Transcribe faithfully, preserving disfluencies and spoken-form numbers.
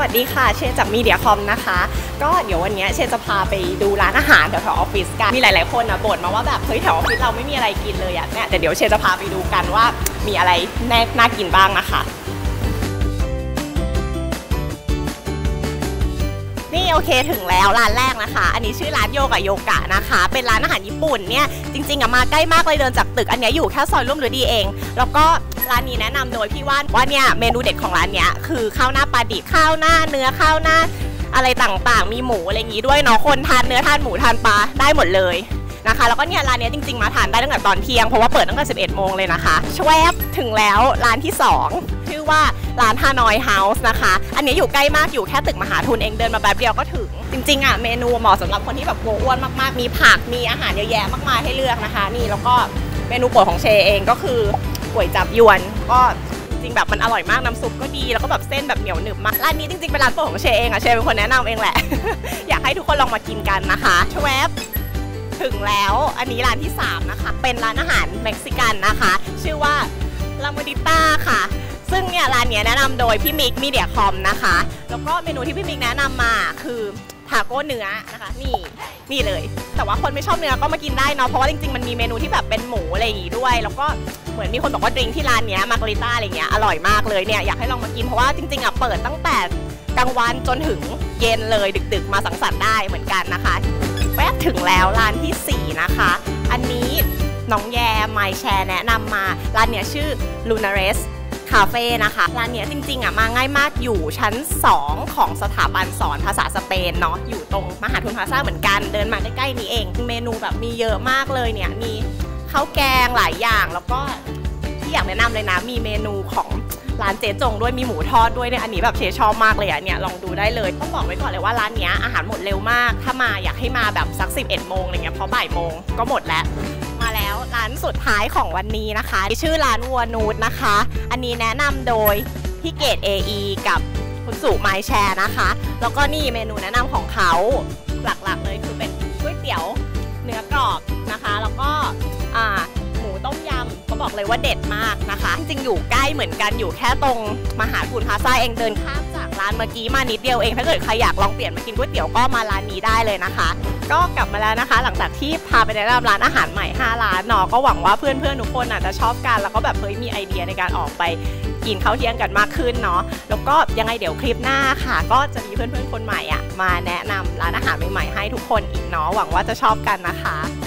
วัสดีค่ะเชนจากมีเดียคอมนะคะก็เดี๋ยววันนี้เชนจะพาไปดูร้านอาหารแถวๆออฟฟิศกันมีหลายๆคนนะบ่นมาว่าแบบเฮ้ยแถวออฟฟิศเราไม่มีอะไรกินเลยอ่ะเนี่ยแต่เดี๋ยวเชนจะพาไปดูกันว่ามีอะไรน่ากินบ้างนะคะนี่โอเคถึงแล้วร้านแรกนะคะอันนี้ชื่อร้านโยกะโยกะนะคะเป็นร้านอาหารญี่ปุ่นเนี่ยจริงๆอะมาใกล้มากเลยเดินจากตึกอันนี้อยู่แค่ซอยร่วมฤดีเองแล้วก็ร้านนี้แนะนำโดยพี่ว่านว่าเนี่ยเมนูเด็ดของร้านเนี้ยคือข้าวหน้าปลาดิบข้าวหน้าเนื้อข้าวหน้าอะไรต่างๆมีหมูอะไรอย่างงี้ด้วยเนาะคนทานเนื้อทานหมูทานปลาได้หมดเลยนะคะแล้วก็เนี่ยร้านนี้จริงๆมาทานได้ตั้งแต่ตอนเที่ยงเพราะว่าเปิดตั้งแต่สิบเอ็ดโมงเลยนะคะชวบถึงแล้วร้านที่สองชื่อว่าร้านฮานอยเฮาส์นะคะอันนี้อยู่ใกล้มากอยู่แค่ตึกมหาทุนเองเดินมาแป๊บเดียวก็ถึงจริงๆอ่ะเมนูเหมาะสำหรับคนที่แบบกลัวอ้วนมากๆมีผักมีอาหารเยอะแยะมากมายให้เลือกนะคะนี่แล้วก็เมนูโปรดของเชเองก็คือก๋วยจั๊บยวนก็จริงแบบมันอร่อยมากน้ำซุปก็ดีแล้วก็แบบเส้นแบบเหนียวหนึบมากร้านนี้จริงๆเป็นร้านโปรดของเชเองอ่ะเชเป็นคนแนะนำเองแหละ อยากให้ทุกคนลองมากินกันนะคะชวบถึงแล้วอันนี้ร้านที่สามนะคะเป็นร้านอาหารเม็กซิกันนะคะชื่อว่าลาโมดิต้าค่ะซึ่งเนี่ยร้านนี้แนะนำโดยพี่มิกมีเดียคอมนะคะแล้วก็เมนูที่พี่มิกแนะนำมาคือทาโก้เนื้อนะคะนี่นี่เลยแต่ว่าคนไม่ชอบเนื้อก็มากินได้เนาะเพราะว่าจริงๆมันมีเมนูที่แบบเป็นหมูอะไรอย่างงี้ด้วยแล้วก็เหมือนมีคนบอกว่าดริงก์ที่ร้านนี้มาการิต้าอะไรเงี้ยอร่อยมากเลยเนี่ยอยากให้ลองมากินเพราะว่าจริงๆอ่ะเปิดตั้งแต่กลางวันจนถึงเย็นเลยดึกๆมาสังสรรค์ได้เหมือนกันนะคะแวบถึงแล้วร้านที่สี่นะคะอันนี้น้องแยมไมแชร์แนะนำมาร้านเนี้ยชื่อ Lunares คาเฟ่นะคะร้านเนี้ยจริงๆอ่ะมาง่ายมากอยู่ชั้นสองของสถาบันสอนภาษาสเปนเนาะอยู่ตรงมหาทุนพลาซ่าเหมือนกันเดินมาใกล้ๆนี้เองเมนูแบบมีเยอะมากเลยเนี่ยมีข้าวแกงหลายอย่างแล้วก็ที่อยากแนะนำเลยนะมีเมนูของร้านเจ๊จงด้วยมีหมูทอดด้วยเนี่ยอันนี้แบบเชชอบมากเลยอ่ะเนี่ยลองดูได้เลยต้องบอกไว้ก่อนเลยว่าร้านเนี้ยอาหารหมดเร็วมากถ้ามาอยากให้มาแบบสักสิบเอ็ดโมงอะไรเงี้ยเพราะบ่ายโมงก็หมดแล้วมาแล้วร้านสุดท้ายของวันนี้นะคะชื่อร้านวัวนูดนะคะอันนี้แนะนำโดยพี่เกด เอ อี กับคุณสุไมแชร์นะคะแล้วก็นี่เมนูแนะนำของเขาหลักๆเลยคือเป็นก๋วยเตี๋ยวเนื้อกรอบนะคะแล้วก็อ่าหมูต้มยำเขาบอกเลยว่าเด็ดมากนะคะจริงๆอยู่ใกล้เหมือนกันอยู่แค่ตรงมหาทุนพลาซ่าเองเดินข้ามจากร้านเมื่อกี้มานิดเดียวเองถ้าเกิดใครอยากลองเปลี่ยนมากินก๋วยเตี๋ยวก็มาร้านนี้ได้เลยนะคะก็กลับมาแล้วนะคะหลังจากที่พาไปแนะนำร้านอาหารใหม่ห้าร้านเนาะก็หวังว่าเพื่อนๆทุกคนอาจจะชอบกันแล้วก็แบบเฮ้ยมีไอเดียในการออกไปกินข้าวเที่ยงกันมากขึ้นเนาะแล้วก็ยังไงเดี๋ยวคลิปหน้าค่ะก็จะมีเพื่อนๆคนใหม่อ่ะมาแนะนำร้านอาหารใหม่ๆให้ทุกคนอีกเนาะหวังว่าจะชอบกันนะคะ